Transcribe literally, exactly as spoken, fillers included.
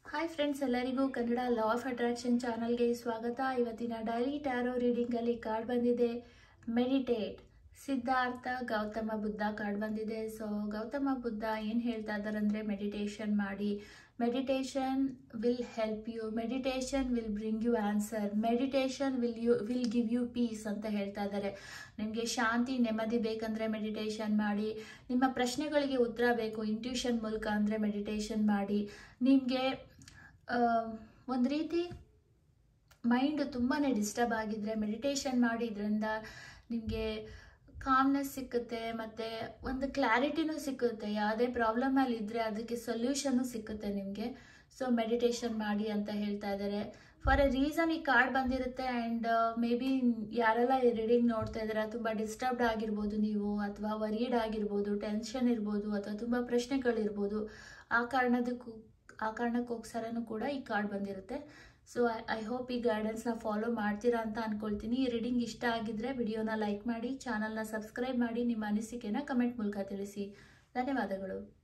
Hi friends, ಎಲ್ಲರಿಗೂ Kannada law of attraction ಚಾನಲ್ಗೆ ಸ್ವಾಗತ. ಇವತ್ತಿನ ಡೈಲಿ ಟ್ಯಾರೋ ರೀಡಿಂಗಲ್ಲಿ ಕಾರ್ಡ್ ಬಂದಿದೆ ಮೆಡಿಟೇಟ್. ಸಿದ್ಧಾರ್ಥ ಗೌತಮ ಬುದ್ಧ ಕಾರ್ಡ್ ಬಂದಿದೆ. ಸೊ ಗೌತಮ ಬುದ್ಧ ಏನು ಹೇಳ್ತಾ ಇದ್ದಾರೆ ಅಂದರೆ, ಮೆಡಿಟೇಷನ್ ಮಾಡಿ, meditation will help you, meditation will bring you answer, meditation will you will give you peace ಅಂತ ಹೇಳ್ತಾ ಇದ್ದಾರೆ. ನಿಮಗೆ ಶಾಂತಿ ನೆಮ್ಮದಿ ಬೇಕಂದರೆ ಮೆಡಿಟೇಷನ್ ಮಾಡಿ. ನಿಮ್ಮ ಪ್ರಶ್ನೆಗಳಿಗೆ ಉತ್ತರ ಬೇಕು ಇಂಟ್ಯೂಷನ್ ಮೂಲಕ ಅಂದರೆ ಮೆಡಿಟೇಷನ್ ಮಾಡಿ. ನಿಮಗೆ ಒಂದು ರೀತಿ ಮೈಂಡ್ ತುಂಬಾ ಡಿಸ್ಟರ್ಬ್ ಆಗಿದ್ರೆ ಮೆಡಿಟೇಷನ್ ಮಾಡಿದ್ರಿಂದ ನಿಮಗೆ ಕಾಮ್ನೆಸ್ ಸಿಕ್ಕುತ್ತೆ, ಮತ್ತು ಒಂದು ಕ್ಲಾರಿಟಿನೂ ಸಿಕ್ಕುತ್ತೆ. ಯಾವುದೇ ಪ್ರಾಬ್ಲಮಲ್ಲಿ ಇದ್ದರೆ ಅದಕ್ಕೆ ಸೊಲ್ಯೂಷನ್ನು ಸಿಕ್ಕುತ್ತೆ ನಿಮಗೆ. ಸೊ ಮೆಡಿಟೇಷನ್ ಮಾಡಿ ಅಂತ ಹೇಳ್ತಾ ಇದ್ದಾರೆ. ಫಾರ್ ಎ ರೀಸನ್ ಈ ಕಾರ್ಡ್ ಬಂದಿರುತ್ತೆ. ಆ್ಯಂಡ್ ಮೇ ಬಿ ಯಾರೆಲ್ಲ ಈ ರೀಡಿಂಗ್ ನೋಡ್ತಾ ಇದ್ದಾರೆ ತುಂಬ ಡಿಸ್ಟರ್ಬ್ಡ್ ಆಗಿರ್ಬೋದು ನೀವು, ಅಥವಾ ವರೀಡ್ ಆಗಿರ್ಬೋದು, ಟೆನ್ಷನ್ ಇರ್ಬೋದು, ಅಥವಾ ತುಂಬ ಪ್ರಶ್ನೆಗಳಿರ್ಬೋದು. ಆ ಕಾರಣದಕ್ಕೂ ಆ ಕಾರಣಕ್ಕೋಸ್ಕರನೂ ಕೂಡ ಈ ಕಾರ್ಡ್ ಬಂದಿರುತ್ತೆ. ಸೊ ಐ ಐ ಹೋಪ್ ಈ ಗೈಡೆನ್ಸ್ನ ಫಾಲೋ ಮಾಡ್ತೀರಾ ಅಂತ ಅಂದ್ಕೊಳ್ತೀನಿ. ಈ ರೀಡಿಂಗ್ ಇಷ್ಟ ಆಗಿದ್ರೆ ವಿಡಿಯೋನ ಲೈಕ್ ಮಾಡಿ, ಚಾನಲ್ನ ಸಬ್ಸ್ಕ್ರೈಬ್ ಮಾಡಿ, ನಿಮ್ಮ ಅನಿಸಿಕೆನ ಕಮೆಂಟ್ ಮೂಲಕ ತಿಳಿಸಿ. ಧನ್ಯವಾದಗಳು.